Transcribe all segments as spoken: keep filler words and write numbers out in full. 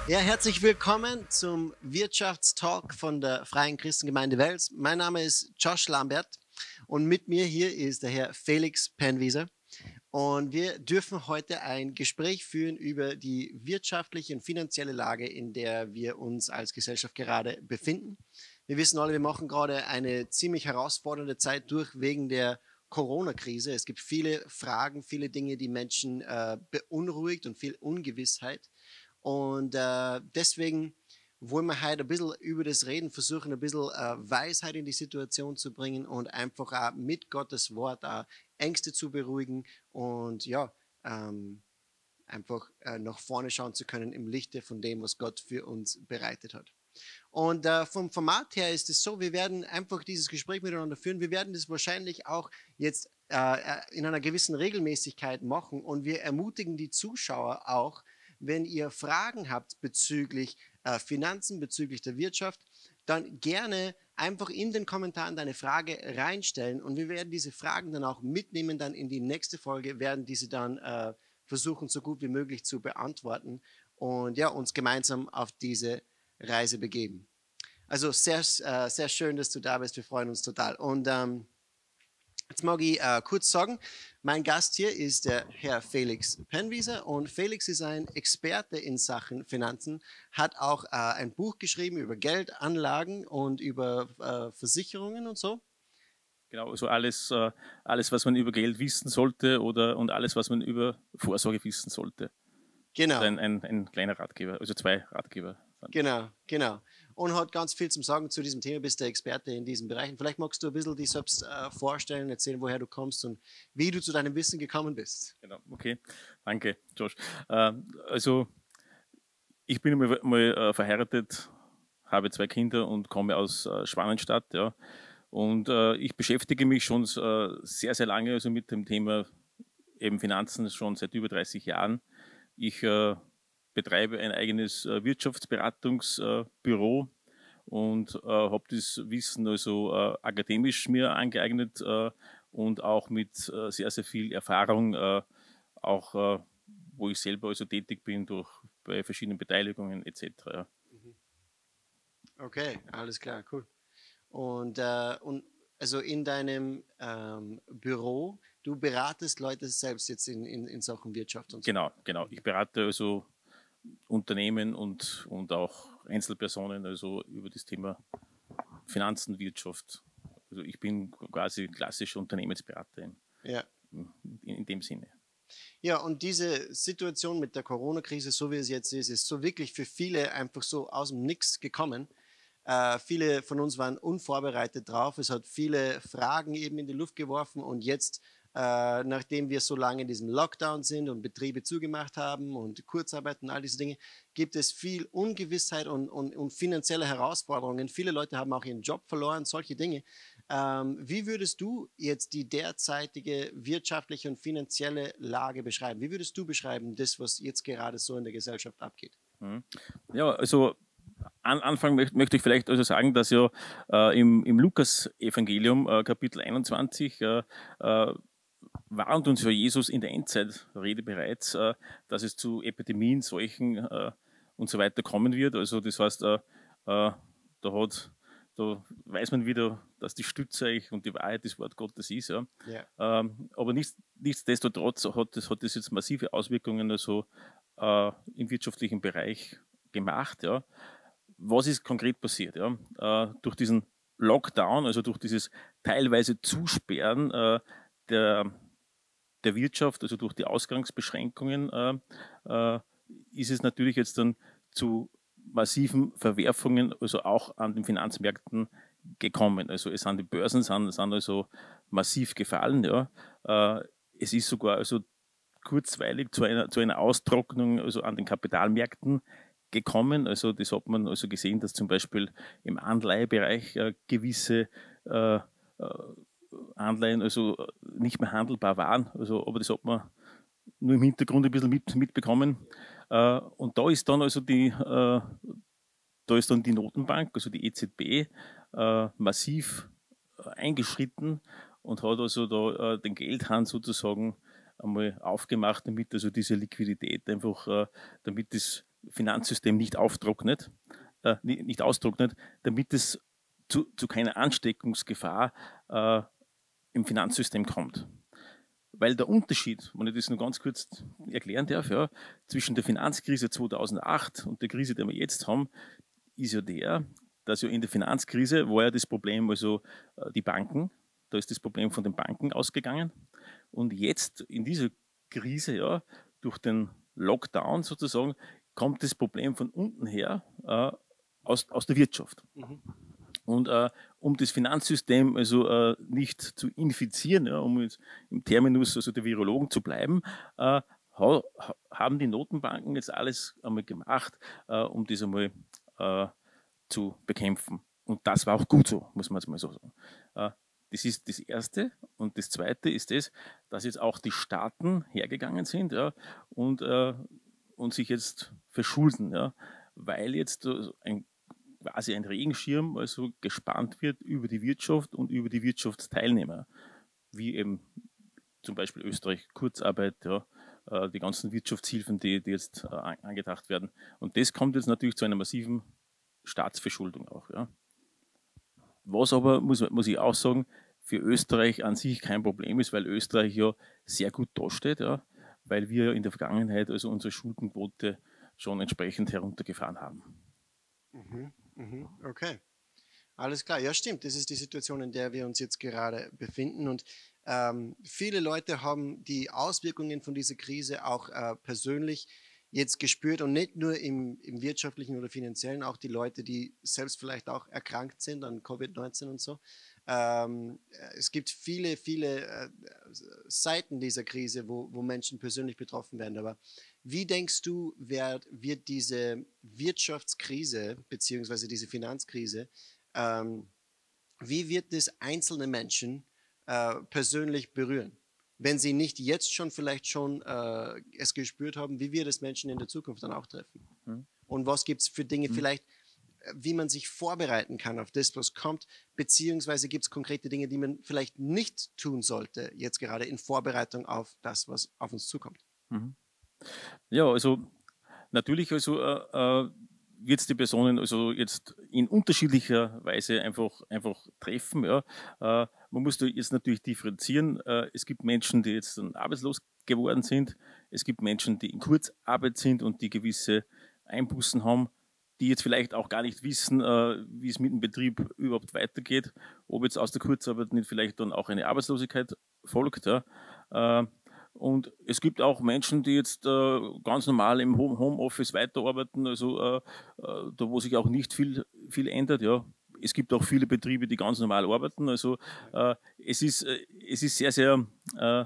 Ja, herzlich willkommen zum Wirtschaftstalk von der Freien Christengemeinde Wels. Mein Name ist Josh Lambert und mit mir hier ist der Herr Felix Penwieser. Und wir dürfen heute ein Gespräch führen über die wirtschaftliche und finanzielle Lage, in der wir uns als Gesellschaft gerade befinden. Wir wissen alle, wir machen gerade eine ziemlich herausfordernde Zeit durch wegen der Corona-Krise. Es gibt viele Fragen, viele Dinge, die Menschen äh, beunruhigt und viel Ungewissheit. Und äh, deswegen wollen wir heute ein bisschen über das reden, versuchen ein bisschen äh, Weisheit in die Situation zu bringen und einfach auch mit Gottes Wort auch Ängste zu beruhigen und ja, ähm, einfach äh, nach vorne schauen zu können im Lichte von dem, was Gott für uns bereitet hat. Und äh, vom Format her ist es so, wir werden einfach dieses Gespräch miteinander führen. Wir werden das wahrscheinlich auch jetzt äh, in einer gewissen Regelmäßigkeit machen und wir ermutigen die Zuschauer auch, wenn ihr Fragen habt bezüglich äh, Finanzen, bezüglich der Wirtschaft, dann gerne einfach in den Kommentaren deine Frage reinstellen und wir werden diese Fragen dann auch mitnehmen, dann in die nächste Folge, werden diese dann äh, versuchen, so gut wie möglich zu beantworten und ja, uns gemeinsam auf diese Reise begeben. Also sehr, äh, sehr schön, dass du da bist, wir freuen uns total. Und ähm, jetzt mag ich äh, kurz sagen, mein Gast hier ist der Herr Felix Penwieser und Felix ist ein Experte in Sachen Finanzen, hat auch äh, ein Buch geschrieben über Geldanlagen und über äh, Versicherungen und so. Genau, also alles, äh, alles, was man über Geld wissen sollte oder und alles, was man über Vorsorge wissen sollte. Genau. Also ein, ein, ein kleiner Ratgeber, also zwei Ratgeber. Genau, genau. Und hat ganz viel zum Sagen zu diesem Thema, bist der Experte in diesen Bereichen. Vielleicht magst du ein bisschen dich selbst äh, vorstellen, erzählen, woher du kommst und wie du zu deinem Wissen gekommen bist. Genau, okay. Danke, Josh. Äh, also ich bin mal, mal äh, verheiratet, habe zwei Kinder und komme aus äh, Schwanenstadt, ja. Und äh, ich beschäftige mich schon äh, sehr, sehr lange also mit dem Thema eben Finanzen schon seit über dreißig Jahren. Ich äh, betreibe ein eigenes äh, Wirtschaftsberatungsbüro äh, und äh, habe das Wissen also äh, akademisch mir angeeignet äh, und auch mit äh, sehr, sehr viel Erfahrung, äh, auch äh, wo ich selber also tätig bin durch bei verschiedenen Beteiligungen et cetera. Okay, alles klar, cool. Und, äh, und also in deinem ähm, Büro, du beratest Leute selbst jetzt in, in, in Sachen Wirtschaft und so. Genau, genau. Ich berate also Unternehmen und, und auch Einzelpersonen also über das Thema Finanzen, Wirtschaft. Also ich bin quasi klassischer Unternehmensberater in, Ja. in, in dem Sinne. Ja, und diese Situation mit der Corona-Krise, so wie es jetzt ist, ist so wirklich für viele einfach so aus dem Nix gekommen. Äh, viele von uns waren unvorbereitet drauf. Es hat viele Fragen eben in die Luft geworfen und jetzt, äh, nachdem wir so lange in diesem Lockdown sind und Betriebe zugemacht haben und Kurzarbeit und all diese Dinge, gibt es viel Ungewissheit und, und, und finanzielle Herausforderungen. Viele Leute haben auch ihren Job verloren, solche Dinge. Ähm, wie würdest du jetzt die derzeitige wirtschaftliche und finanzielle Lage beschreiben? Wie würdest du beschreiben, das, was jetzt gerade so in der Gesellschaft abgeht? Ja, also an Anfang möchte, möchte ich vielleicht also sagen, dass ja äh, im, im Lukas-Evangelium, äh, Kapitel einundzwanzig, äh, äh, warnt uns ja Jesus in der Endzeitrede bereits, äh, dass es zu Epidemien, Seuchen äh, und so weiter kommen wird. Also das heißt, äh, äh, da, hat, da weiß man wieder, dass die Stütze eigentlich und die Wahrheit das Wort Gottes ist. Ja. Ja. Ähm, aber nicht, nichtsdestotrotz hat das, hat das jetzt massive Auswirkungen also, äh, im wirtschaftlichen Bereich gemacht. Ja. Was ist konkret passiert? Ja? Äh, durch diesen Lockdown, also durch dieses teilweise Zusperren äh, der, der Wirtschaft, also durch die Ausgangsbeschränkungen, äh, äh, ist es natürlich jetzt dann zu massiven Verwerfungen, also auch an den Finanzmärkten gekommen. Also es sind die Börsen sind, sind also massiv gefallen. Ja. Äh, es ist sogar also kurzweilig zu einer, zu einer Austrocknung also an den Kapitalmärkten gekommen. Also das hat man also gesehen, dass zum Beispiel im Anleihebereich äh, gewisse äh, äh, Anleihen also nicht mehr handelbar waren. Also, aber das hat man nur im Hintergrund ein bisschen mit, mitbekommen. Äh, und da ist dann also die, äh, da ist dann die Notenbank, also die E Z B, äh, massiv eingeschritten und hat also da äh, den Geldhahn sozusagen einmal aufgemacht, damit also diese Liquidität einfach, äh, damit das Finanzsystem nicht auftrocknet, äh, nicht austrocknet, damit es zu, zu keiner Ansteckungsgefahr äh, im Finanzsystem kommt. Weil der Unterschied, wenn ich das nur ganz kurz erklären darf, ja, zwischen der Finanzkrise zweitausendacht und der Krise, die wir jetzt haben, ist ja der, dass ja in der Finanzkrise war ja das Problem, also die Banken, da ist das Problem von den Banken ausgegangen. Und jetzt in dieser Krise, ja, durch den Lockdown sozusagen, kommt das Problem von unten her äh, aus, aus der Wirtschaft. Mhm. Und äh, um das Finanzsystem also äh, nicht zu infizieren, ja, um jetzt im Terminus also der Virologen zu bleiben, äh, ha, haben die Notenbanken jetzt alles einmal gemacht, äh, um das einmal äh, zu bekämpfen. Und das war auch gut so, muss man jetzt mal so sagen. Äh, das ist das Erste. Und das Zweite ist das, dass jetzt auch die Staaten hergegangen sind, ja, und, äh, und sich jetzt verschulden, ja, weil jetzt äh, ein quasi ein Regenschirm also gespannt wird über die Wirtschaft und über die Wirtschaftsteilnehmer, wie eben zum Beispiel Österreich, Kurzarbeit, ja, die ganzen Wirtschaftshilfen, die, die jetzt äh, angedacht werden. Und das kommt jetzt natürlich zu einer massiven Staatsverschuldung auch. Ja. Was aber, muss, muss ich auch sagen, für Österreich an sich kein Problem ist, weil Österreich ja sehr gut dasteht, ja, weil wir in der Vergangenheit also unsere Schuldenquote schon entsprechend heruntergefahren haben. Mhm. Okay, alles klar. Ja, stimmt. Das ist die Situation, in der wir uns jetzt gerade befinden. Und ähm, viele Leute haben die Auswirkungen von dieser Krise auch äh, persönlich jetzt gespürt und nicht nur im, im wirtschaftlichen oder finanziellen, auch die Leute, die selbst vielleicht auch erkrankt sind an Covid neunzehn und so. Ähm, es gibt viele, viele äh, Seiten dieser Krise, wo, wo Menschen persönlich betroffen werden. Aber wie denkst du, wird, wird diese Wirtschaftskrise beziehungsweise diese Finanzkrise, ähm, wie wird das einzelne Menschen äh, persönlich berühren? Wenn sie nicht jetzt schon vielleicht schon äh, es gespürt haben, wie wird es Menschen in der Zukunft dann auch treffen? Hm. Und was gibt es für Dinge hm. vielleicht, wie man sich vorbereiten kann auf das, was kommt, beziehungsweise gibt es konkrete Dinge, die man vielleicht nicht tun sollte, jetzt gerade in Vorbereitung auf das, was auf uns zukommt? Mhm. Ja, also natürlich also, äh, äh, wird es die Personen also jetzt in unterschiedlicher Weise einfach, einfach treffen. Ja. Äh, man muss da jetzt natürlich differenzieren. Äh, es gibt Menschen, die jetzt dann arbeitslos geworden sind. Es gibt Menschen, die in Kurzarbeit sind und die gewisse Einbußen haben, die jetzt vielleicht auch gar nicht wissen, äh, wie es mit dem Betrieb überhaupt weitergeht, ob jetzt aus der Kurzarbeit nicht vielleicht dann auch eine Arbeitslosigkeit folgt. Ja. Äh, Und es gibt auch Menschen, die jetzt äh, ganz normal im Homeoffice weiterarbeiten, also äh, äh, da wo sich auch nicht viel, viel ändert. Ja. Es gibt auch viele Betriebe, die ganz normal arbeiten. Also äh, es, ist, äh, es ist sehr, sehr, äh,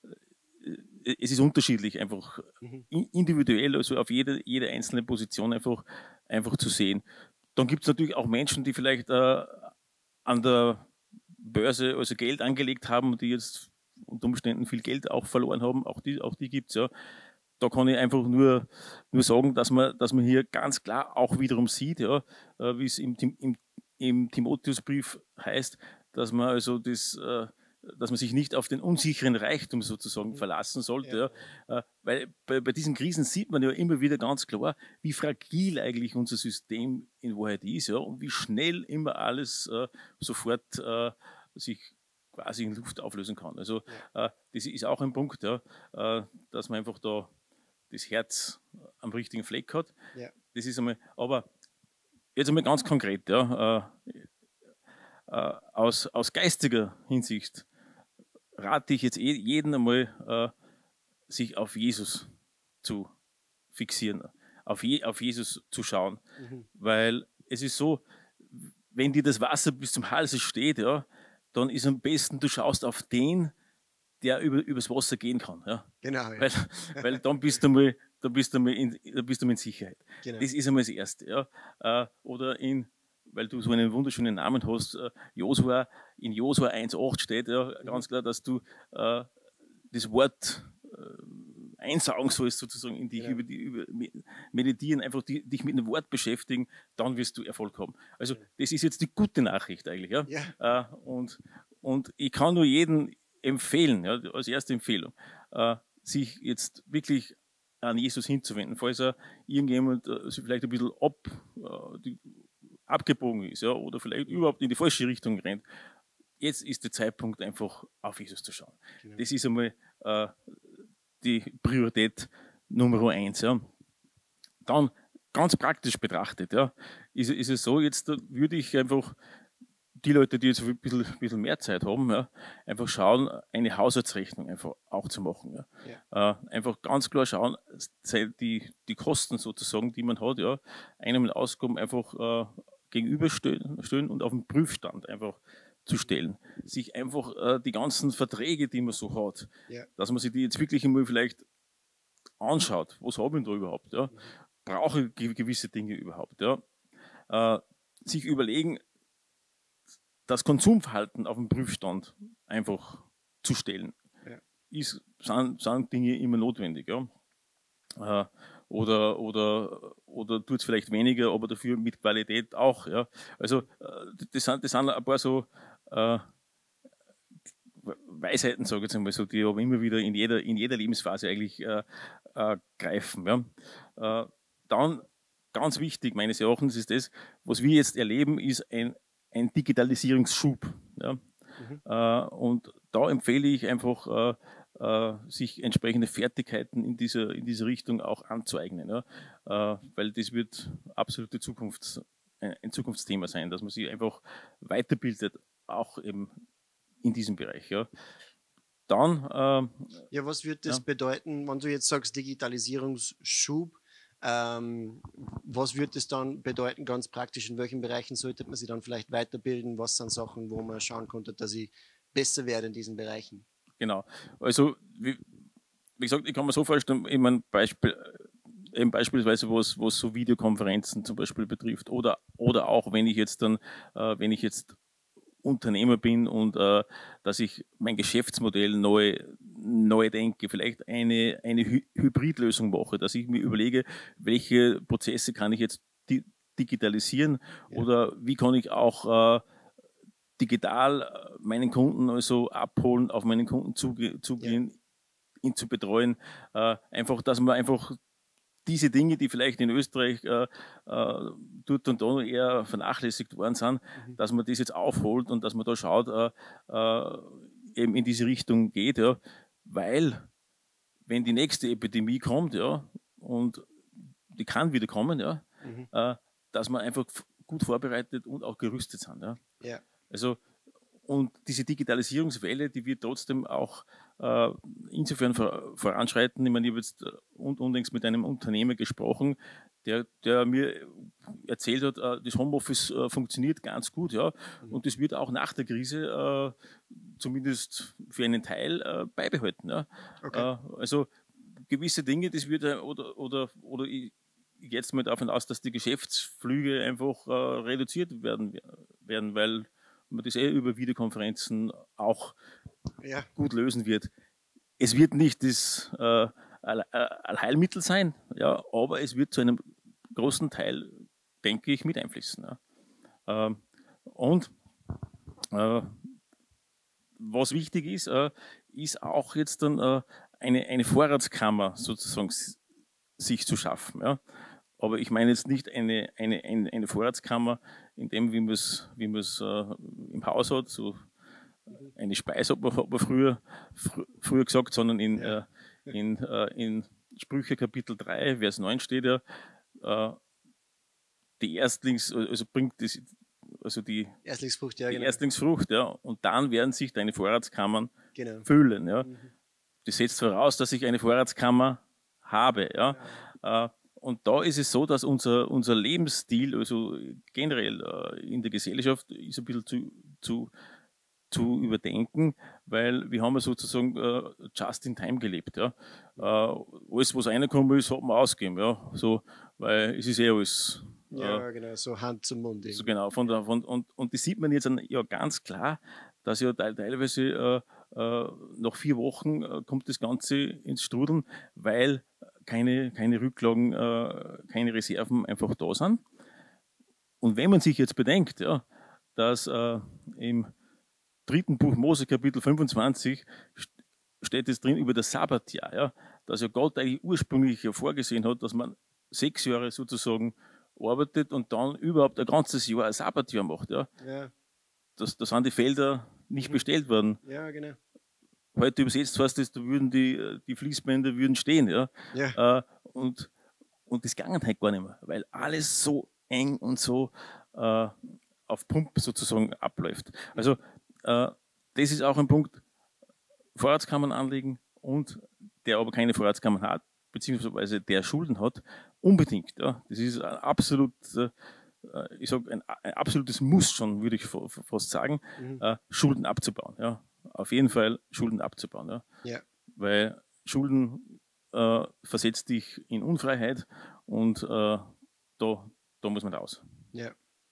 es ist unterschiedlich, einfach mhm. individuell, also auf jede, jede einzelne Position einfach, einfach zu sehen. Dann gibt es natürlich auch Menschen, die vielleicht äh, an der Börse also Geld angelegt haben, die jetzt unter Umständen viel Geld auch verloren haben, auch die, auch die gibt es ja. Da kann ich einfach nur, nur sagen, dass man, dass man hier ganz klar auch wiederum sieht, ja, wie es im, im, im Timotheusbrief heißt, dass man also das, dass man sich nicht auf den unsicheren Reichtum sozusagen verlassen sollte. Ja. Ja. Weil bei, bei diesen Krisen sieht man ja immer wieder ganz klar, wie fragil eigentlich unser System in Wahrheit ist, ja, und wie schnell immer alles äh, sofort äh, sich quasi in Luft auflösen kann. Also ja. äh, das ist auch ein Punkt, ja, äh, dass man einfach da das Herz am richtigen Fleck hat. Ja. Das ist einmal, aber jetzt einmal ganz konkret, ja, äh, äh, aus, aus geistiger Hinsicht rate ich jetzt jeden einmal, äh, sich auf Jesus zu fixieren, auf, Je, auf Jesus zu schauen, mhm. weil es ist so, wenn dir das Wasser bis zum Hals steht, ja, dann ist am besten, du schaust auf den, der über, übers Wasser gehen kann. Ja. Genau. Ja. Weil, weil dann bist du mal, dann bist du mal in, dann bist du mal in Sicherheit. Genau. Das ist einmal das Erste. Ja. Äh, oder in, weil du so einen wunderschönen Namen hast, äh, Josua, in Josua eins acht steht ja mhm. ganz klar, dass du äh, das Wort äh, einsaugen sollst, sozusagen in dich, ja. über die, über, meditieren, einfach die, dich mit einem Wort beschäftigen, dann wirst du Erfolg haben. Also ja. das ist jetzt die gute Nachricht eigentlich. Ja? Ja. Äh, und, und ich kann nur jedem empfehlen, ja, als erste Empfehlung, äh, sich jetzt wirklich äh, an Jesus hinzuwenden, falls er irgendjemand äh, sich vielleicht ein bisschen ab, äh, die, abgebogen ist, ja, oder vielleicht überhaupt in die falsche Richtung rennt. Jetzt ist der Zeitpunkt, einfach auf Jesus zu schauen. Genau. Das ist einmal äh, die Priorität Nummer eins. Ja. Dann ganz praktisch betrachtet, ja, ist, ist es so, jetzt würde ich einfach die Leute, die jetzt ein bisschen, ein bisschen mehr Zeit haben, ja, einfach schauen, eine Haushaltsrechnung einfach auch zu machen. Ja. Ja. Äh, einfach ganz klar schauen, die, die Kosten sozusagen, die man hat, ja, Einnahmen und Ausgaben einfach äh, gegenüberstellen stellen und auf den Prüfstand einfach zu stellen. Sich einfach äh, die ganzen Verträge, die man so hat, ja. dass man sich die jetzt wirklich einmal vielleicht anschaut, was habe ich da überhaupt, ja? Mhm. Brauche ich gewisse Dinge überhaupt, ja? Äh, sich überlegen, das Konsumverhalten auf den Prüfstand einfach zu stellen. Ja. Ist, sind, sind Dinge immer notwendig, ja? Äh, oder, oder, oder tut es vielleicht weniger, aber dafür mit Qualität auch, ja? Also, äh, das sind, das sind ein paar so, äh, Weisheiten, sage ich jetzt einmal so, die aber immer wieder in jeder, in jeder Lebensphase eigentlich äh, äh, greifen. Ja. Äh, dann, ganz wichtig meines Erachtens ist das, was wir jetzt erleben, ist ein, ein Digitalisierungsschub. Ja. Mhm. Äh, und da empfehle ich einfach, äh, äh, sich entsprechende Fertigkeiten in dieser, in dieser Richtung auch anzueignen. Ja. Äh, weil das wird absolute Zukunfts-, ein Zukunftsthema sein, dass man sich einfach weiterbildet, auch eben in diesem Bereich. Ja. Dann, äh, ja, was wird das ja. bedeuten, wenn du jetzt sagst Digitalisierungsschub? Ähm, was wird das dann bedeuten, ganz praktisch? In welchen Bereichen sollte man sich dann vielleicht weiterbilden? Was sind Sachen, wo man schauen konnte, dass ich besser werde in diesen Bereichen? Genau. Also, wie, wie gesagt, ich kann mir so vorstellen, ich mein Beispiel, eben beispielsweise, was, was so Videokonferenzen zum Beispiel betrifft, oder, oder auch, wenn ich jetzt dann, äh, wenn ich jetzt Unternehmer bin und äh, dass ich mein Geschäftsmodell neu, neu denke, vielleicht eine, eine Hy Hybridlösung mache, dass ich mir überlege, welche Prozesse kann ich jetzt di digitalisieren ja. oder wie kann ich auch äh, digital meinen Kunden also abholen, auf meinen Kunden zuge zugehen, ja. ihn zu betreuen. Äh, einfach, dass man einfach diese Dinge, die vielleicht in Österreich äh, äh, dort und da eher vernachlässigt worden sind, mhm. dass man das jetzt aufholt und dass man da schaut, äh, äh, eben in diese Richtung geht, ja, weil wenn die nächste Epidemie kommt, ja, und die kann wieder kommen, ja, mhm. äh, dass man einfach gut vorbereitet und auch gerüstet sind, ja. Ja. Also und diese Digitalisierungswelle, die wird trotzdem auch äh, insofern vor, voranschreiten. Ich meine, ich habe jetzt und, unlängst mit einem Unternehmer gesprochen, der, der mir erzählt hat, äh, das Homeoffice äh, funktioniert ganz gut, ja, mhm. und das wird auch nach der Krise äh, zumindest für einen Teil äh, beibehalten. Ja. Okay. Äh, also gewisse Dinge, das wird oder oder oder ich, ich gehe jetzt mal davon aus, dass die Geschäftsflüge einfach äh, reduziert werden werden, weil man das eh über Videokonferenzen auch ja. gut lösen wird. Es wird nicht das äh, Allheilmittel sein, ja, aber es wird zu einem großen Teil, denke ich, mit einfließen. Ja. Ähm, und äh, was wichtig ist, äh, ist auch jetzt dann äh, eine, eine Vorratskammer sozusagen sich zu schaffen. Ja. Aber ich meine jetzt nicht eine, eine, eine, eine Vorratskammer, in dem, wie man es wie äh, im Haus hat, so eine Speise hat man, hat man früher, fr früher gesagt, sondern in, ja. äh, in, äh, in Sprüche Kapitel drei, Vers neun steht ja, äh, die Erstlings, also bringt das, also die Erstlingsfrucht, ja, die genau. Erstlingsfrucht, ja, und dann werden sich deine Vorratskammern genau. füllen. Ja. Mhm. Das setzt voraus, dass ich eine Vorratskammer habe. Ja. ja. Äh, Und da ist es so, dass unser, unser Lebensstil, also generell äh, in der Gesellschaft, ist ein bisschen zu, zu, zu überdenken, weil wir haben ja sozusagen äh, just in time gelebt. Ja. Äh, alles, was reinkommen ist, hat man ausgegeben. Ja. So, weil es ist eh alles. Äh, ja, genau, so Hand zum Mund. So genau, von der, von, und, und das sieht man jetzt ja ganz klar, dass ja teilweise äh, äh, nach vier Wochen äh, kommt das Ganze ins Strudeln, weil keine, keine Rücklagen, äh, keine Reserven einfach da sind. Und wenn man sich jetzt bedenkt, ja, dass äh, im dritten Buch Mose Kapitel fünfundzwanzig steht es drin über das Sabbatjahr, ja, dass ja Gott eigentlich ursprünglich ja vorgesehen hat, dass man sechs Jahre sozusagen arbeitet und dann überhaupt ein ganzes Jahr ein Sabbatjahr macht. Ja. Ja. Das, da sind die Felder nicht Mhm. bestellt worden. Ja, genau. Heute übersetzt heißt das, da würden die, die Fließbänder würden stehen. Ja. Ja. Äh, und, und das ging halt gar nicht mehr, weil alles so eng und so äh, auf Pump sozusagen abläuft. Also äh, das ist auch ein Punkt, Vorratskammern anlegen und der aber keine Vorratskammern hat, beziehungsweise der Schulden hat, unbedingt. Ja. Das ist ein absolut, äh, ich sag, ein, ein absolutes Muss schon, würde ich fast sagen, Mhm. äh, Schulden abzubauen. Ja. Auf jeden Fall Schulden abzubauen. Ja. Ja. Weil Schulden äh, versetzt dich in Unfreiheit und äh, da, da muss man raus. Ja.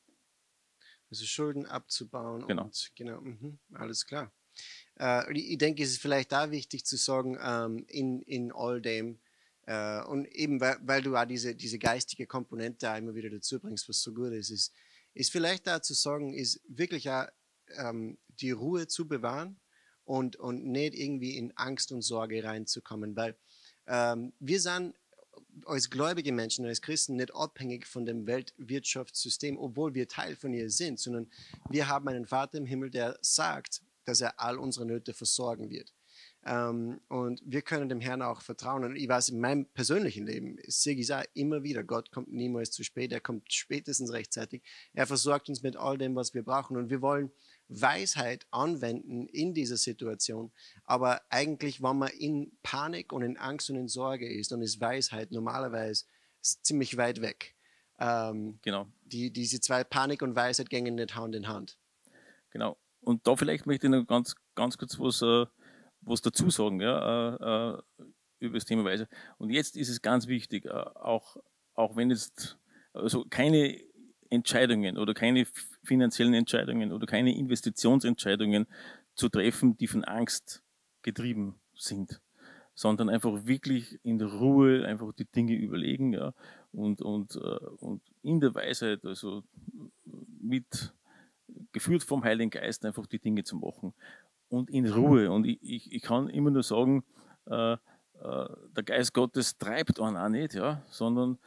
Also Schulden abzubauen. Genau. Und, genau, mhm, alles klar. Äh, ich denke, es ist vielleicht da wichtig zu sagen, ähm, in, in all dem, äh, und eben weil, weil du auch diese, diese geistige Komponente auch immer wieder dazu bringst, was so gut ist, ist, ist vielleicht da zu sagen, ist wirklich auch ähm, die Ruhe zu bewahren und, und nicht irgendwie in Angst und Sorge reinzukommen, weil ähm, wir sind als gläubige Menschen, als Christen nicht abhängig von dem Weltwirtschaftssystem, obwohl wir Teil von ihr sind, sondern wir haben einen Vater im Himmel, der sagt, dass er all unsere Nöte versorgen wird. Ähm, und wir können dem Herrn auch vertrauen. Und ich weiß, in meinem persönlichen Leben sehe ich es auch immer wieder, Gott kommt niemals zu spät, er kommt spätestens rechtzeitig. Er versorgt uns mit all dem, was wir brauchen. Und wir wollen Weisheit anwenden in dieser Situation. Aber eigentlich, wenn man in Panik und in Angst und in Sorge ist, dann ist Weisheit normalerweise ziemlich weit weg. Ähm, genau. Die, diese zwei, Panik und Weisheit, gehen nicht Hand in Hand. Genau. Und da vielleicht möchte ich noch ganz, ganz kurz was, äh, was dazu sagen, ja, äh, über das Thema Weisheit. Und jetzt ist es ganz wichtig, äh, auch, auch wenn jetzt also keine Entscheidungen oder keine finanziellen Entscheidungen oder keine Investitionsentscheidungen zu treffen, die von Angst getrieben sind, sondern einfach wirklich in der Ruhe einfach die Dinge überlegen, ja, und, und, äh, und in der Weisheit, also mit geführt vom Heiligen Geist, einfach die Dinge zu machen. Und in Ruhe. Und ich, ich, ich kann immer nur sagen, äh, äh, der Geist Gottes treibt einen auch nicht, ja, sondern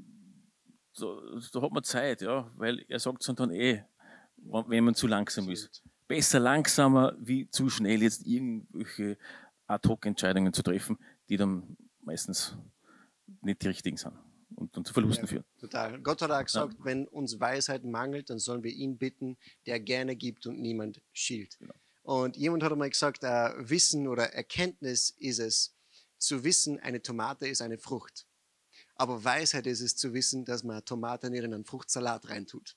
so, da hat man Zeit, ja, weil er sagt es dann eh, wenn man zu langsam ist. Besser langsamer, wie zu schnell jetzt irgendwelche Ad-Hoc-Entscheidungen zu treffen, die dann meistens nicht die richtigen sind und dann zu Verlusten Ja, führen. total. Gott hat auch gesagt, Ja. wenn uns Weisheit mangelt, dann sollen wir ihn bitten, der gerne gibt und niemand schilt. Genau. Und jemand hat einmal gesagt, äh, Wissen oder Erkenntnis ist es, zu wissen, eine Tomate ist eine Frucht. Aber Weisheit ist es zu wissen, dass man Tomate nicht in einen Fruchtsalat reintut.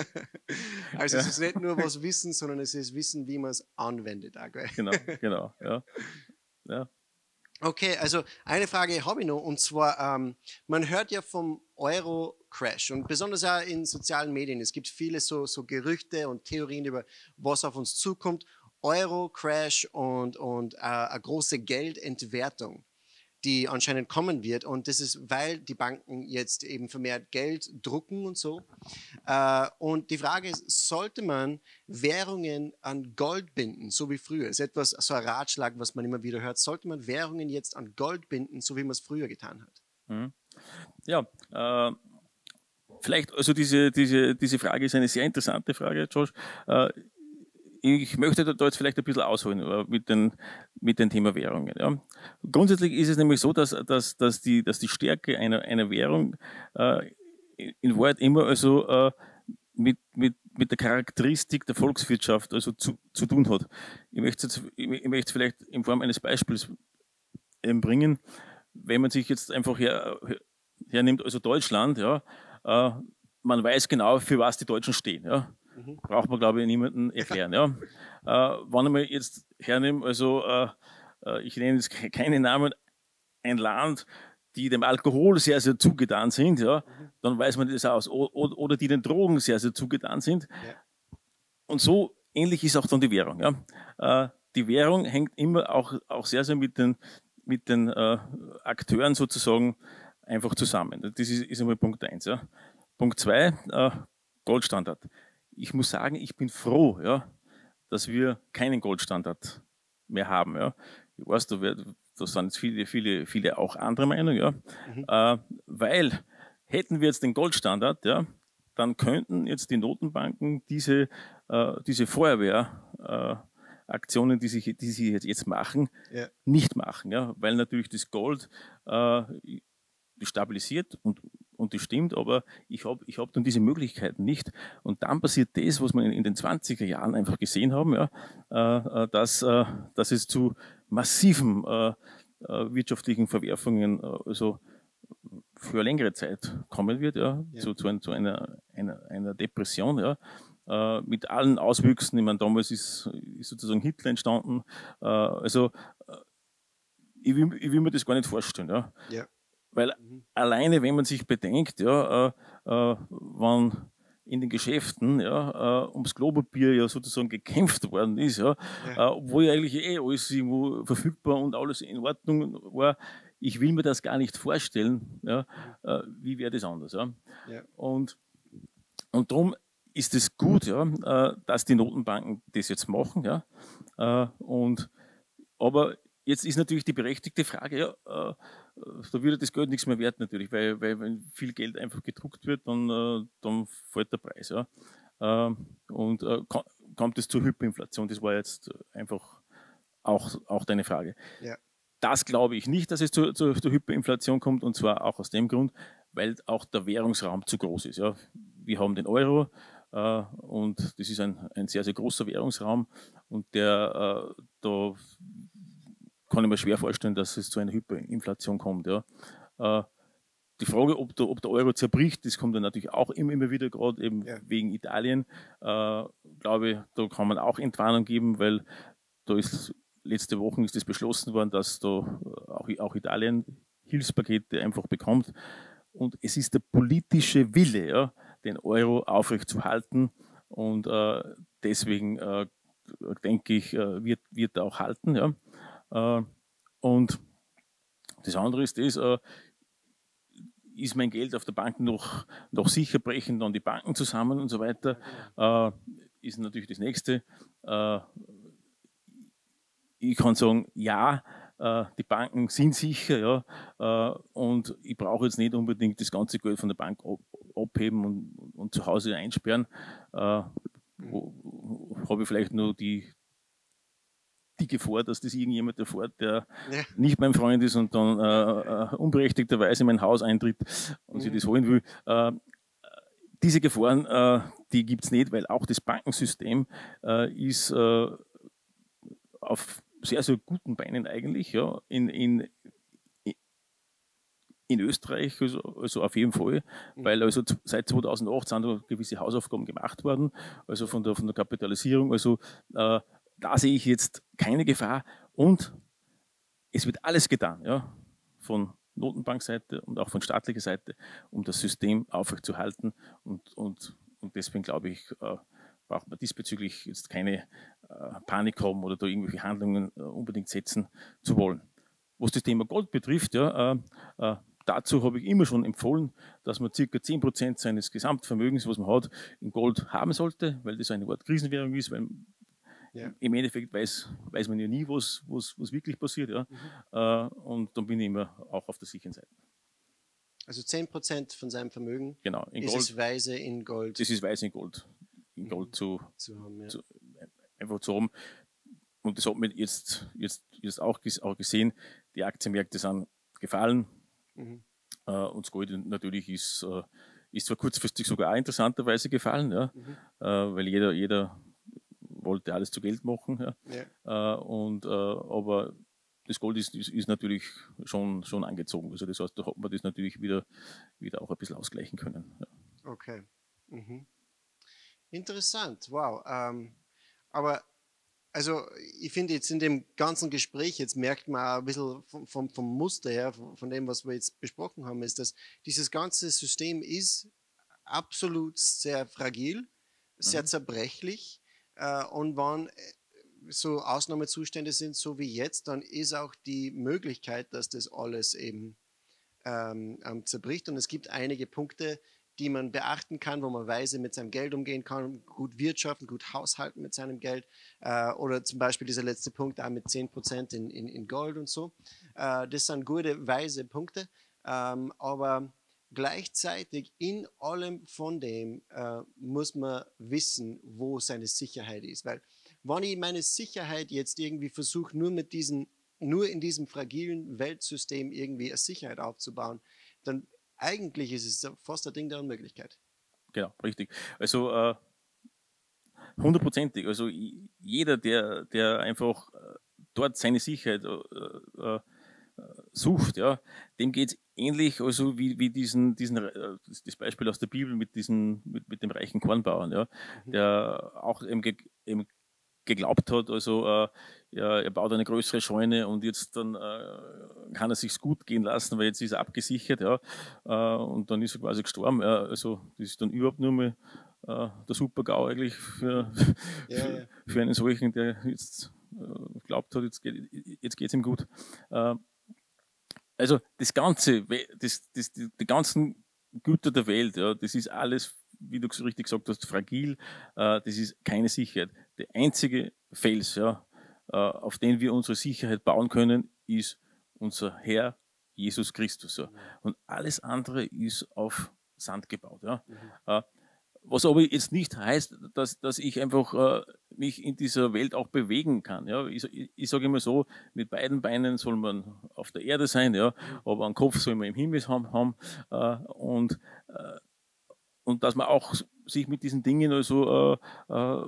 Also Ja. es ist nicht nur was Wissen, sondern es ist Wissen, wie man es anwendet. Auch, gell? Genau, genau, ja. Ja. Okay, also eine Frage habe ich noch, und zwar, ähm, man hört ja vom Euro-Crash und besonders auch in sozialen Medien. Es gibt viele so, so Gerüchte und Theorien über, was auf uns zukommt. Euro-Crash und, und äh, eine große Geldentwertung, die anscheinend kommen wird. Und das ist, weil die Banken jetzt eben vermehrt Geld drucken und so. Äh, und die Frage ist, sollte man Währungen an Gold binden, so wie früher? Das ist etwas, so ein Ratschlag, was man immer wieder hört. Sollte man Währungen jetzt an Gold binden, so wie man es früher getan hat? Mhm. Ja, äh, vielleicht, also diese, diese, diese Frage ist eine sehr interessante Frage, Josh. Äh, ich möchte da jetzt vielleicht ein bisschen ausholen mit dem mit dem Thema Währungen. Ja. Grundsätzlich ist es nämlich so, dass, dass, dass, die, dass die Stärke einer, einer Währung äh, in Wahrheit immer also äh, mit, mit, mit der Charakteristik der Volkswirtschaft also zu, zu tun hat. Ich möchte es ich möchte vielleicht in Form eines Beispiels bringen. Wenn man sich jetzt einfach her, hernimmt, also Deutschland, ja, äh, man weiß genau, für was die Deutschen stehen. Ja. Mhm. Braucht man, glaube ich, niemanden erklären. Ja. Äh, wenn ich jetzt hernehme, also äh, ich nenne jetzt keine Namen, ein Land, die dem Alkohol sehr, sehr zugetan sind, ja, mhm. dann weiß man das aus. O oder die den Drogen sehr, sehr zugetan sind. Ja. Und so ähnlich ist auch dann die Währung. Ja. Äh, die Währung hängt immer auch, auch sehr, sehr mit den, mit den äh, Akteuren sozusagen einfach zusammen. Das ist, ist einmal Punkt eins. Ja. Punkt zwei, äh, Goldstandard. Ich muss sagen, ich bin froh, ja, dass wir keinen Goldstandard mehr haben. Ja. Ich weiß, da wird, da sind jetzt viele, viele, viele auch andere Meinung, ja, Mhm. äh, weil hätten wir jetzt den Goldstandard, ja, dann könnten jetzt die Notenbanken diese, äh, diese Feuerwehraktionen, äh, die, sich, die sie jetzt, jetzt machen, Ja. nicht machen, ja, weil natürlich das Gold äh, stabilisiert und, und das stimmt, aber ich habe ich hab dann diese Möglichkeiten nicht. Und dann passiert das, was wir in, in den zwanziger Jahren einfach gesehen haben, ja, äh, dass, äh, dass es zu massiven äh, äh, wirtschaftlichen Verwerfungen, äh, also für längere Zeit kommen wird, ja, Ja. zu, zu, ein, zu einer, einer, einer Depression, ja, äh, mit allen Auswüchsen. Ich meine, damals ist, ist sozusagen Hitler entstanden. Äh, also, äh, ich, will, ich will mir das gar nicht vorstellen, ja. Ja. Weil Mhm. alleine, wenn man sich bedenkt, ja, äh, äh, wann in den Geschäften ja, äh, ums Klopapier ja sozusagen gekämpft worden ist, ja, Ja. äh, obwohl ja eigentlich eh alles irgendwo verfügbar und alles in Ordnung war. Ich will mir das gar nicht vorstellen, ja, Mhm. äh, wie wäre das anders. Ja. Ja. Und, und darum ist es gut, ja, äh, dass die Notenbanken das jetzt machen. Ja, äh, und, aber jetzt ist natürlich die berechtigte Frage, ja, äh, da würde das Geld nichts mehr wert natürlich, weil, weil wenn viel Geld einfach gedruckt wird, dann, äh, dann fällt der Preis. Ja. Äh, und äh, kommt es zur Hyperinflation? Das war jetzt einfach auch, auch deine Frage. Ja. Das glaube ich nicht, dass es zur, zur, zur Hyperinflation kommt, und zwar auch aus dem Grund, weil auch der Währungsraum zu groß ist. Ja. Wir haben den Euro äh, und das ist ein, ein sehr, sehr großer Währungsraum, und der äh, da kann ich mir schwer vorstellen, dass es zu einer Hyperinflation kommt. Ja. Äh, die Frage, ob der, ob der Euro zerbricht, das kommt dann natürlich auch immer, immer wieder, gerade eben Ja. wegen Italien. Äh, glaube ich, da kann man auch Entwarnung geben, weil da ist letzte Woche ist das beschlossen worden, dass da auch, auch Italien Hilfspakete einfach bekommt. Und es ist der politische Wille, ja, den Euro aufrechtzuerhalten. Und äh, deswegen äh, denke ich, äh, wird, wird er auch halten. Ja. Äh, und das andere ist das, äh, ist mein Geld auf der Bank noch, noch sicher, brechen dann die Banken zusammen und so weiter, äh, ist natürlich das Nächste. Äh, ich kann sagen, ja, äh, die Banken sind sicher, ja, äh, und ich brauche jetzt nicht unbedingt das ganze Geld von der Bank ab, abheben und, und zu Hause einsperren. Äh, habe ich vielleicht nur die, die Gefahr, dass das irgendjemand erfährt, der Ja. nicht mein Freund ist und dann äh, unberechtigterweise in mein Haus eintritt und mhm. sich das holen will. Äh, diese Gefahren, äh, die gibt es nicht, weil auch das Bankensystem äh, ist äh, auf sehr, sehr guten Beinen eigentlich. Ja. In, in, in Österreich, also, also auf jeden Fall, mhm. weil also seit zweitausendacht sind da gewisse Hausaufgaben gemacht worden, also von der, von der Kapitalisierung. Also äh, da sehe ich jetzt keine Gefahr, und es wird alles getan, ja, von Notenbankseite und auch von staatlicher Seite, um das System aufrechtzuerhalten, und, und, und deswegen glaube ich, äh, braucht man diesbezüglich jetzt keine äh, Panik haben oder da irgendwelche Handlungen äh, unbedingt setzen zu wollen. Was das Thema Gold betrifft, ja, äh, äh, dazu habe ich immer schon empfohlen, dass man ca. zehn Prozent seines Gesamtvermögens, was man hat, in Gold haben sollte, weil das eine Art Krisenwährung ist, weil ja. im Endeffekt weiß, weiß man ja nie, was, was, was wirklich passiert. Ja. Mhm. Äh, und dann bin ich immer auch auf der sicheren Seite. Also zehn Prozent von seinem Vermögen genau, in ist Gold, es weise in Gold. Das ist weise in Gold, in Gold mhm. zu, zu, haben, ja. zu, einfach zu haben. Und das hat man jetzt, jetzt, jetzt auch, auch gesehen, die Aktienmärkte sind gefallen. Mhm. Äh, und das Gold natürlich ist, äh, ist zwar kurzfristig sogar auch interessanterweise gefallen, ja, mhm. äh, weil jeder, jeder wollte alles zu Geld machen. Ja. Ja. Äh, und, äh, aber das Gold ist, ist, ist natürlich schon, schon angezogen. Also das heißt, da hat man das natürlich wieder, wieder auch ein bisschen ausgleichen können. Ja. Okay. Mhm. Interessant, wow. Ähm, aber also ich finde jetzt in dem ganzen Gespräch, jetzt merkt man auch ein bisschen vom, vom, vom Muster her, von, von dem, was wir jetzt besprochen haben, ist, dass dieses ganze System ist absolut sehr fragil, sehr mhm. zerbrechlich, äh, und wenn so Ausnahmezustände sind, so wie jetzt, dann ist auch die Möglichkeit, dass das alles eben ähm, ähm, zerbricht, und es gibt einige Punkte, die man beachten kann, wo man weise mit seinem Geld umgehen kann, gut wirtschaften, gut haushalten mit seinem Geld. Äh, oder zum Beispiel dieser letzte Punkt auch mit zehn Prozent in, in, in Gold und so. Äh, das sind gute, weise Punkte. Ähm, aber gleichzeitig in allem von dem äh, muss man wissen, wo seine Sicherheit ist. Weil wenn ich meine Sicherheit jetzt irgendwie versuche, nur mit diesen, nur in diesem fragilen Weltsystem irgendwie eine Sicherheit aufzubauen, dann eigentlich ist es fast ein Ding der Unmöglichkeit. Genau, richtig. Also äh, hundertprozentig. Also jeder, der, der einfach dort seine Sicherheit äh, äh, sucht, ja, dem geht es ähnlich also wie, wie diesen, diesen, das Beispiel aus der Bibel mit, diesen, mit, mit dem reichen Kornbauern, ja, mhm. der auch eben, ge, eben geglaubt hat, also äh, ja, er baut eine größere Scheune und jetzt dann äh, kann er sich's gut gehen lassen, weil jetzt ist er abgesichert, ja, äh, und dann ist er quasi gestorben. Ja, also das ist dann überhaupt nur mal äh, der Super-GAU eigentlich für, ja, für, ja. für einen solchen, der jetzt äh, glaubt hat, jetzt geht jetzt geht's ihm gut. Äh, Also das Ganze, das, das, die, die ganzen Güter der Welt, ja, das ist alles, wie du so richtig gesagt hast, fragil, äh, das ist keine Sicherheit. Der einzige Fels, ja, äh, auf den wir unsere Sicherheit bauen können, ist unser Herr Jesus Christus. Ja. Und alles andere ist auf Sand gebaut. Ja. Mhm. Äh, Was aber jetzt nicht heißt, dass, dass ich einfach äh, mich in dieser Welt auch bewegen kann. Ja? Ich, ich, ich sage immer so, mit beiden Beinen soll man auf der Erde sein, ja? Aber einen Kopf soll man im Himmel haben. haben äh, und, äh, und dass man auch sich mit diesen Dingen, also, äh, äh,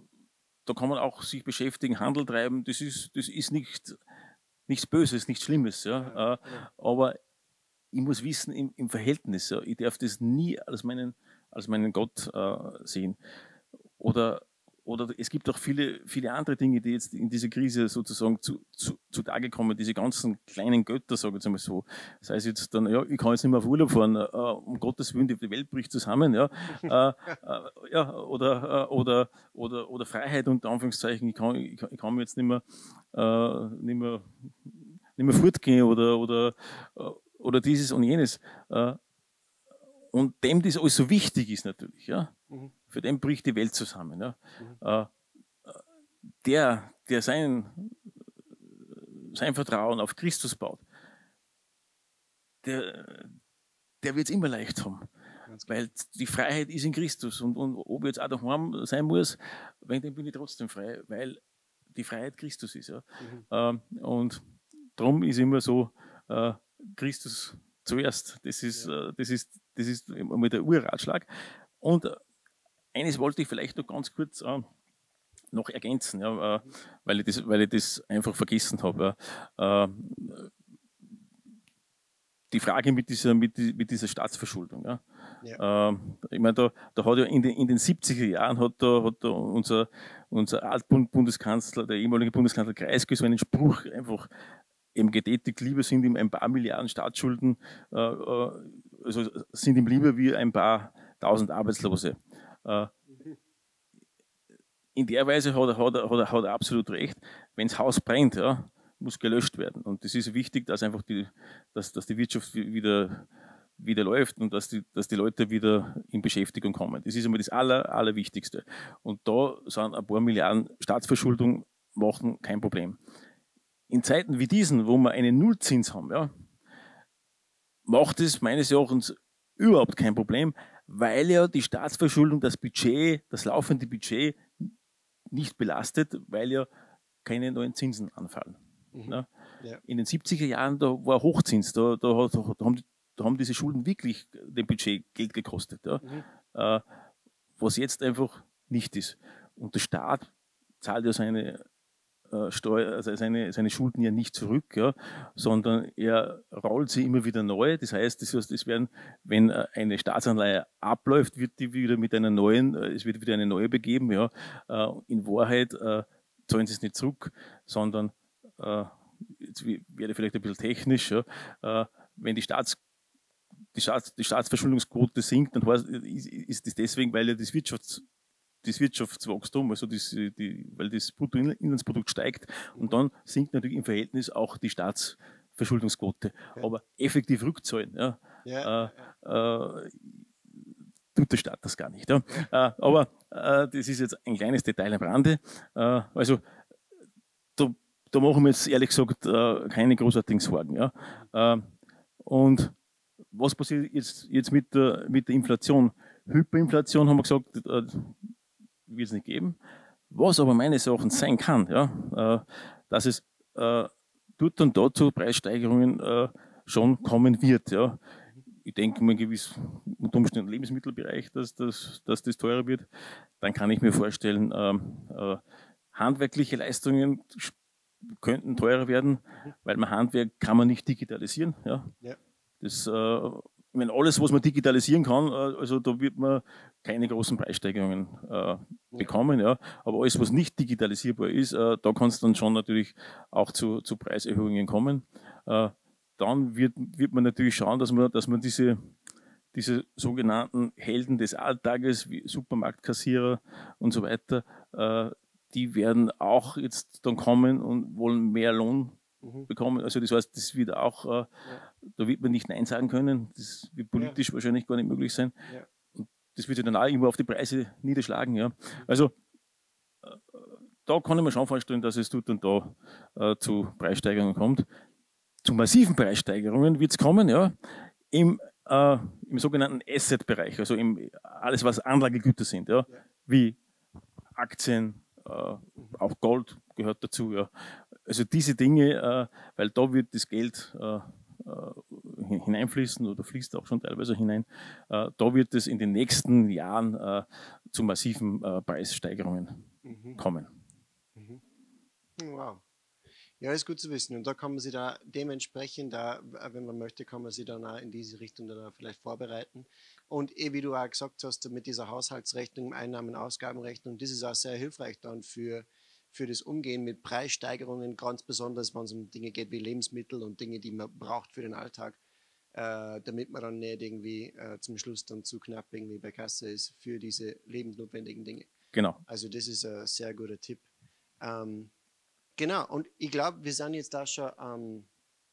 da kann man auch sich beschäftigen, Handel treiben, das ist, das ist nicht, nichts Böses, nichts Schlimmes. Ja? Ja, äh, aber ich muss wissen, im, im Verhältnis, ja? Ich darf das nie als meinen als meinen Gott äh, sehen. Oder, oder es gibt auch viele, viele andere Dinge, die jetzt in dieser Krise sozusagen zu, zu, zutage kommen, diese ganzen kleinen Götter, sage ich jetzt einmal so. Das heißt jetzt dann, ja, ich kann jetzt nicht mehr auf Urlaub fahren, äh, um Gottes Willen, die Welt bricht zusammen, ja. äh, äh, ja oder, äh, oder, oder, oder Freiheit unter Anführungszeichen, ich kann, ich kann, ich kann mir jetzt nicht mehr, äh, nicht mehr, nicht mehr fortgehen oder, oder, oder dieses und jenes. Äh, Und dem das alles so wichtig ist natürlich, ja, mhm. für den bricht die Welt zusammen. Ja. Mhm. Äh, der, der sein, sein Vertrauen auf Christus baut, der, der wird es immer leicht haben. Weil die Freiheit ist in Christus. Und, und ob ich jetzt auch daheim sein muss, wenn, dann bin ich trotzdem frei, weil die Freiheit Christus ist. Ja. Mhm. Äh, und darum ist immer so, äh, Christus zuerst. Das ist, ja. das ist, das ist einmal der Urratschlag. Und eines wollte ich vielleicht noch ganz kurz äh, noch ergänzen, ja, äh, weil, ich das, weil ich das einfach vergessen habe. Äh, die Frage mit dieser, mit, mit dieser Staatsverschuldung. Ja. Ja. Äh, ich meine, da, da hat ja in den, in den siebziger Jahren hat da, hat da unser, unser Altbundeskanzler, der ehemalige Bundeskanzler Kreisky, so einen Spruch einfach eben getätigt, lieber sind ihm ein paar Milliarden Staatsschulden, äh, also sind ihm lieber wie ein paar tausend Arbeitslose. Äh, in der Weise hat er, hat er, hat er, hat er absolut recht. Wenn das Haus brennt, ja, muss gelöscht werden. Und das ist wichtig, dass einfach die, dass, dass die Wirtschaft wieder, wieder läuft und dass die, dass die Leute wieder in Beschäftigung kommen. Das ist immer das Aller, Allerwichtigste. Und da sind ein paar Milliarden Staatsverschuldung machen kein Problem. In Zeiten wie diesen, wo wir einen Nullzins haben, ja, macht es meines Erachtens überhaupt kein Problem, weil ja die Staatsverschuldung das Budget, das laufende Budget nicht belastet, weil ja keine neuen Zinsen anfallen. Mhm. Ja. Ja. In den siebziger Jahren, da war Hochzins, da, da, da, haben, da haben diese Schulden wirklich dem Budget Geld gekostet, ja. Mhm. Äh, was jetzt einfach nicht ist. Und der Staat zahlt ja seine Steuer, also seine, seine Schulden ja nicht zurück, ja, sondern er rollt sie immer wieder neu. Das heißt, das heißt, es werden, wenn eine Staatsanleihe abläuft, wird die wieder mit einer neuen, es wird wieder eine neue begeben, ja. In Wahrheit äh, zahlen sie es nicht zurück, sondern, äh, jetzt werde vielleicht ein bisschen technisch, ja, äh, wenn die Staats die, Staats, die Staatsverschuldungsquote sinkt, dann ist, ist das deswegen, weil ja das Wirtschafts das Wirtschaftswachstum, also das, die, weil das Bruttoinlandsprodukt steigt und dann sinkt natürlich im Verhältnis auch die Staatsverschuldungsquote. Ja. Aber effektiv rückzahlen, ja, ja, äh, äh, tut der Staat das gar nicht. Ja. Äh, aber äh, das ist jetzt ein kleines Detail am Rande. Äh, also da, da machen wir jetzt ehrlich gesagt äh, keine großartigen Sorgen. Ja. Äh, und was passiert jetzt, jetzt mit, der, mit der Inflation? Hyperinflation haben wir gesagt, äh, wird es nicht geben. Was aber meines Erachtens sein kann, ja, äh, dass es äh, dort und dort zu Preissteigerungen äh, schon kommen wird. Ja. Ich denke mal gewiss unter Umständen im Lebensmittelbereich, dass, dass, dass das teurer wird. Dann kann ich mir vorstellen, ähm, äh, handwerkliche Leistungen könnten teurer werden, weil man Handwerk kann man nicht digitalisieren. Ja. Ja. Das, äh, ich meine, alles, was man digitalisieren kann, äh, also da wird man keine großen Preissteigerungen äh, bekommen. Ja. Aber alles, was nicht digitalisierbar ist, äh, da kann es dann schon natürlich auch zu, zu Preiserhöhungen kommen. Äh, dann wird, wird man natürlich schauen, dass man, dass man diese, diese sogenannten Helden des Alltages, wie Supermarktkassierer und so weiter, äh, die werden auch jetzt dann kommen und wollen mehr Lohn mhm. bekommen. Also das heißt, das wird auch, äh, ja. da wird man nicht Nein sagen können. Das wird politisch ja. wahrscheinlich gar nicht möglich sein. Ja. Und das wird sich dann auch immer auf die Preise niederschlagen. Ja. Also äh, da kann ich mir schon vorstellen, dass es dort und da äh, zu Preissteigerungen kommt. Zu massiven Preissteigerungen wird es kommen, ja, im, äh, im sogenannten Asset-Bereich, also im, alles, was Anlagegüter sind, ja, ja. wie Aktien, äh, auch Gold gehört dazu, ja. Also diese Dinge, äh, weil da wird das Geld äh, äh, hineinfließen oder fließt auch schon teilweise hinein, äh, da wird es in den nächsten Jahren äh, zu massiven äh, Preissteigerungen mhm. kommen. Mhm. Wow. Ja, ist gut zu wissen. Und da kann man sich da dementsprechend, da, wenn man möchte, kann man sich dann auch in diese Richtung dann auch vielleicht vorbereiten. Und eh, wie du auch gesagt hast, mit dieser Haushaltsrechnung, Einnahmen-Ausgabenrechnung, das ist auch sehr hilfreich dann für, für das Umgehen mit Preissteigerungen, ganz besonders, wenn es um Dinge geht wie Lebensmittel und Dinge, die man braucht für den Alltag, äh, damit man dann nicht irgendwie äh, zum Schluss dann zu knapp irgendwie bei Kasse ist für diese lebensnotwendigen Dinge. Genau. Also das ist ein sehr guter Tipp. Ähm, Genau, und ich glaube, wir sind jetzt da schon ähm,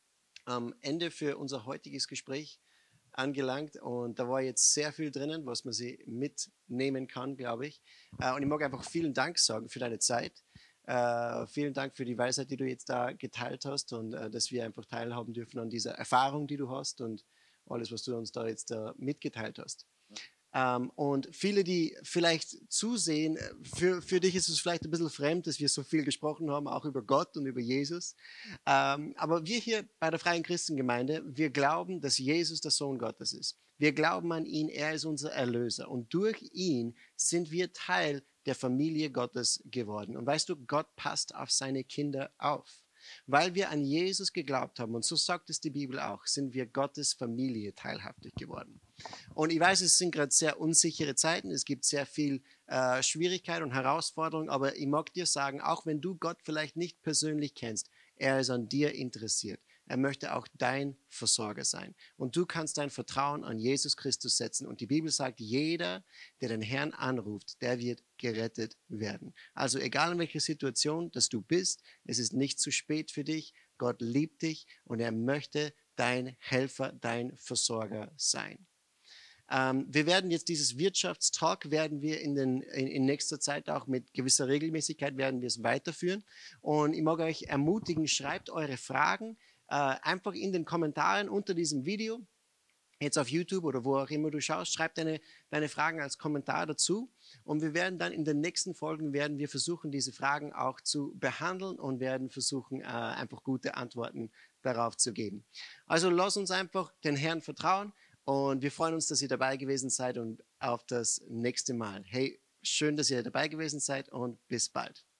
am Ende für unser heutiges Gespräch angelangt und da war jetzt sehr viel drinnen, was man sich mitnehmen kann, glaube ich. Äh, und ich mag einfach vielen Dank sagen für deine Zeit. Äh, vielen Dank für die Weisheit, die du jetzt da geteilt hast und äh, dass wir einfach teilhaben dürfen an dieser Erfahrung, die du hast und alles, was du uns da jetzt äh, mitgeteilt hast. Um, und viele, die vielleicht zusehen, für, für dich ist es vielleicht ein bisschen fremd, dass wir so viel gesprochen haben, auch über Gott und über Jesus. Um, aber wir hier bei der Freien Christengemeinde, wir glauben, dass Jesus der Sohn Gottes ist. Wir glauben an ihn, er ist unser Erlöser. Und durch ihn sind wir Teil der Familie Gottes geworden. Und weißt du, Gott passt auf seine Kinder auf. Weil wir an Jesus geglaubt haben, und so sagt es die Bibel auch, sind wir Gottes Familie teilhaftig geworden. Und ich weiß, es sind gerade sehr unsichere Zeiten, es gibt sehr viel äh, Schwierigkeit und Herausforderung, aber ich mag dir sagen, auch wenn du Gott vielleicht nicht persönlich kennst, er ist an dir interessiert. Er möchte auch dein Versorger sein. Und du kannst dein Vertrauen an Jesus Christus setzen. Und die Bibel sagt, jeder, der den Herrn anruft, der wird gerettet werden. Also egal in welcher Situation, dass du bist, es ist nicht zu spät für dich. Gott liebt dich und er möchte dein Helfer, dein Versorger sein. Ähm, wir werden jetzt dieses Wirtschaftstalk werden wir in, den, in, in nächster Zeit auch mit gewisser Regelmäßigkeit werden wir es weiterführen. Und ich mag euch ermutigen, schreibt eure Fragen äh, einfach in den Kommentaren unter diesem Video. Jetzt auf YouTube oder wo auch immer du schaust, schreib deine, deine Fragen als Kommentar dazu. Und wir werden dann in den nächsten Folgen werden wir versuchen, diese Fragen auch zu behandeln und werden versuchen, äh, einfach gute Antworten darauf zu geben. Also lass uns einfach den Herrn vertrauen. Und wir freuen uns, dass ihr dabei gewesen seid und auf das nächste Mal. Hey, schön, dass ihr dabei gewesen seid und bis bald.